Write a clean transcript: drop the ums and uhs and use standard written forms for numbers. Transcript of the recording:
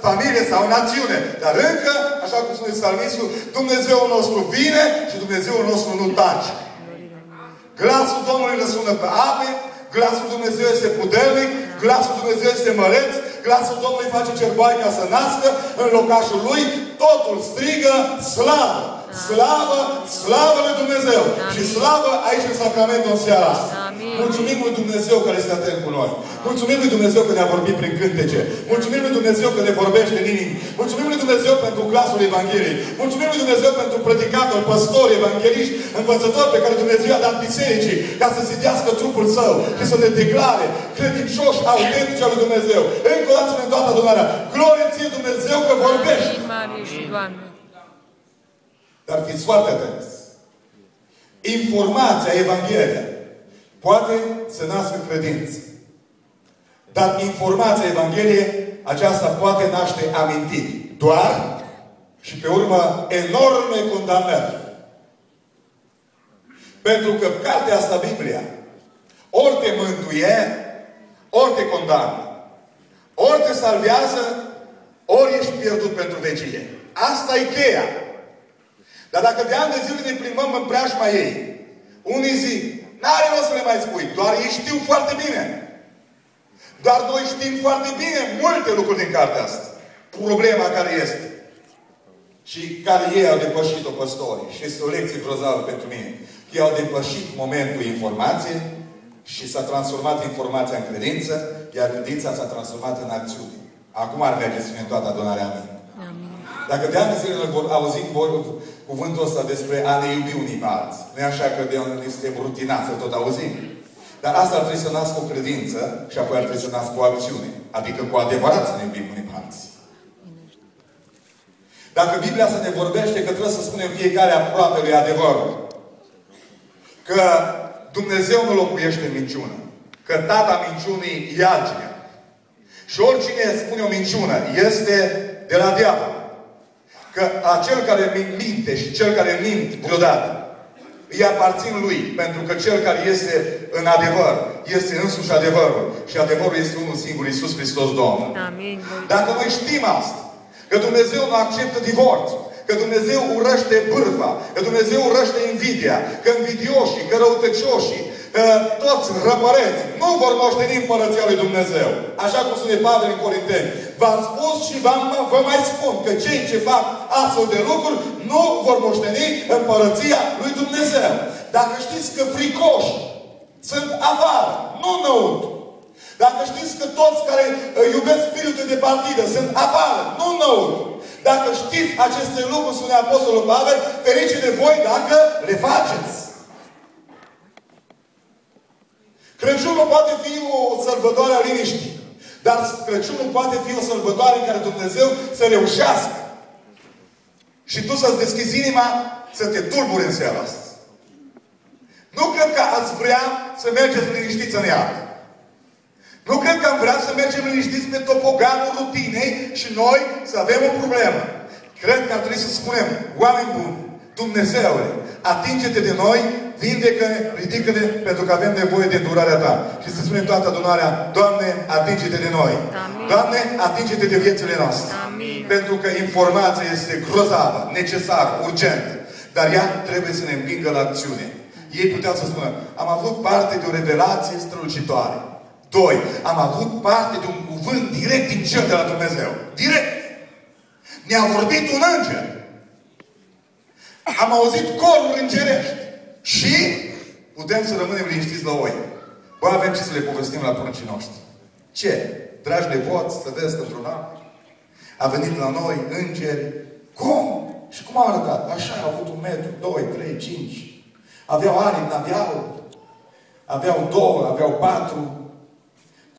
familie sau națiune. Dar încă, așa cum spune psalmistul, Dumnezeul nostru vine și Dumnezeul nostru nu tace. Glasul Domnului răsună pe ape, glasul Dumnezeu este puternic, glasul Dumnezeu este măreț, glasul Domnului face cerboaica să nască în locașul lui, totul strigă slavă! Slavă, slavă lui Dumnezeu! Amin. Și slavă aici în sacramentul în seara asta. Amin. Mulțumim lui Dumnezeu care este atent cu noi. Mulțumim lui Dumnezeu că ne-a vorbit prin cântece. Mulțumim lui Dumnezeu că ne vorbește în inimi. Mulțumim lui Dumnezeu pentru glasul Evangheliei. Mulțumim lui Dumnezeu pentru predicatori, păstori, evangeliști, învățători pe care Dumnezeu a dat bisericii ca să zidească trupul său și să ne declare credincioși, autentici al lui Dumnezeu. Încă o dată în toată adunarea. Glorie ție Dumnezeu că vorbește. Dar fiți foarte atenți. Informația, Evanghelia, poate să nască credință. Dar informația Evangheliei, aceasta poate naște amintiri. Doar și pe urmă enorme condamnări. Pentru că cartea asta, Biblia, ori te mântuie, ori te condamnă. Ori te salvează, ori ești pierdut pentru vecie. Asta e cheia. Dar dacă de ani de zile ne plimbăm în preajma ei, unii zic, n-are rost să le mai spui, doar ei știu foarte bine. Doar noi știm foarte bine multe lucruri din cartea asta. Problema care este. Și care ei au depășit-o păstorii. Și este o lecție grozavă pentru mine. Ei au depășit momentul informației și s-a transformat informația în credință, iar credința s-a transformat în acțiune. Acum ar merge să fie toată adunarea mea. Dacă de ani de zile noi auzim cuvântul ăsta despre a ne iubi unii pe alții. Nu e așa că de unde suntem rutinați să tot auzim. Dar asta ar trebui să nască o credință și apoi ar trebui să nască o acțiune. Adică cu adevărat să ne iubim unii pe alții. Dacă Biblia să ne vorbește că trebuie să spunem fiecare aproape lui adevărul. Că Dumnezeu nu locuiește în minciună. Că tata minciunii e altcineva. Și oricine spune o minciună este de la diavol. Că acel care minte și cel care mint deodată îi aparțin lui. Pentru că cel care este în adevăr este însuși adevărul. Și adevărul este unul singur, Iisus Hristos Domnul. Amin. Dacă noi știm asta, că Dumnezeu nu acceptă divorț, că Dumnezeu urăște bârfa, că Dumnezeu urăște invidia, că invidioșii, că răutăcioșii, toți răpăreți nu vor moșteni împărăția lui Dumnezeu. Așa cum spune Pavel în Corinteni. V-am spus și vă mai spun că cei ce fac astfel de lucruri nu vor moșteni împărăția lui Dumnezeu. Dacă știți că fricoși sunt afară, nu înăuntru. Dacă știți că toți care iubesc spiritul de partidă sunt afară, nu înăuntru. Dacă știți aceste lucruri, spune Apostolul Pavel, ferice de voi dacă le faceți. Crăciunul poate fi o sărbătoare a liniștii. Dar Crăciunul poate fi o sărbătoare în care Dumnezeu să reușească. Și tu să-ți deschizi inima să te tulburi în seara asta. Nu cred că ați vrea să mergeți liniștiți în iad. Nu cred că am vrea să mergem liniștiți pe topoganul rutinei și noi să avem o problemă. Cred că ar trebui să spunem, oameni buni, Dumnezeule, atinge-te de noi, vindecă-ne, ridică-ne, pentru că avem nevoie de îndurarea Ta. Și să spunem toată adunarea, Doamne, atinge-te de noi. Amin. Doamne, atinge-te de viețile noastre. Amin. Pentru că informația este grozavă, necesară, urgentă. Dar ea trebuie să ne împingă la acțiune. Ei puteau să spună, am avut parte de o revelație strălucitoare. 2. Am avut parte de un cuvânt direct din cer de la Dumnezeu. Direct. Ne-a vorbit un înger. Am auzit coruri îngerești. Și putem să rămânem liniștiți la oi. Bă, avem ce să le povestim la pruncii noștri. Ce? Dragi nepoți, să vezi într-un an. A venit la noi îngeri. Cum? Și cum au arătat? Așa, au avut 1 metru, 2, 3, 5. Aveau aripi, n-aveau. Aveau 2, aveau 4.